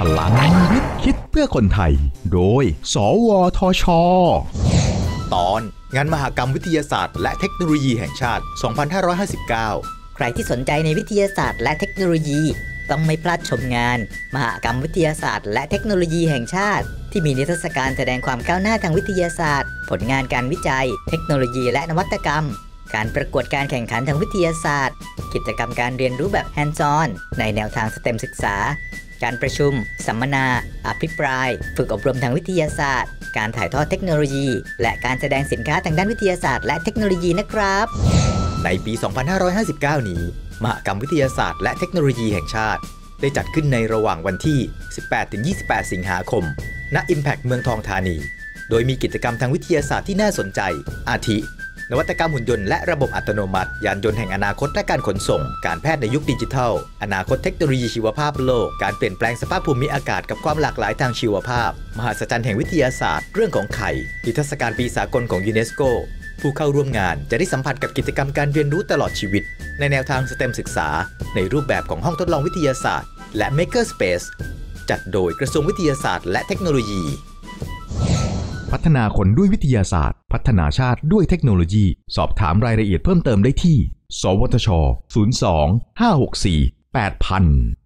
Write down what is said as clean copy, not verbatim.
ลังวิทย์คิดเพื่อคนไทยโดยสวทช. ตอนงานมหกรรมวิทยาศาสตร์และเทคโนโลยีแห่งชาติ 2559 ใครที่สนใจในวิทยาศาสตร์และเทคโนโลยีต้องไม่พลาดชมงานมหกรรมวิทยาศาสตร์และเทคโนโลยีแห่งชาติที่มีนิทรรศการแสดงความก้าวหน้าทางวิทยาศาสตร์ผลงานการวิจัยเทคโนโลยีและนวัตกรรมการประกวดการแข่งขันทางวิทยาศาสตร์กิจกรรมการเรียนรู้แบบ hands on ในแนวทาง STEM ศึกษาการประชุมสัมมนาอภิปรายฝึกอบรมทางวิทยาศาสตร์การถ่ายทอดเทคโนโลยีและการแสดงสินค้าทางด้านวิทยาศาสตร์และเทคโนโลยีนะครับในปี 2559 นี้มหกรรมวิทยาศาสตร์และเทคโนโลยีแห่งชาติได้จัดขึ้นในระหว่างวันที่ 18-28 สิงหาคม ณ Impact เมืองทองธานีโดยมีกิจกรรมทางวิทยาศาสตร์ที่น่าสนใจอาทินวัตกรรมหุ่นยนต์และระบบอัตโนมัติยานยนต์แห่งอนาคตและการขนส่งการแพทย์ในยุคดิจิทัลอนาคตเทคโนโลยีชีวภาพโลกการเปลี่ยนแปลงสภาพภูมิอากาศกับความหลากหลายทางชีวภาพมหัศจรรย์แห่งวิทยาศาสตร์เรื่องของไข่นิทรรศการปีสากลของยูเนสโกผู้เข้าร่วมงานจะได้สัมผัสกับกิจกรรมการเรียนรู้ตลอดชีวิตในแนวทาง STEM ศึกษาในรูปแบบของห้องทดลองวิทยาศาสตร์และ Maker Space จัดโดยกระทรวงวิทยาศาสตร์และเทคโนโลยีพัฒนาคนด้วยวิทยาศาสตร์พัฒนาชาติด้วยเทคโนโลยีสอบถามรายละเอียดเพิ่มเติมได้ที่สวทช. 02 564 8000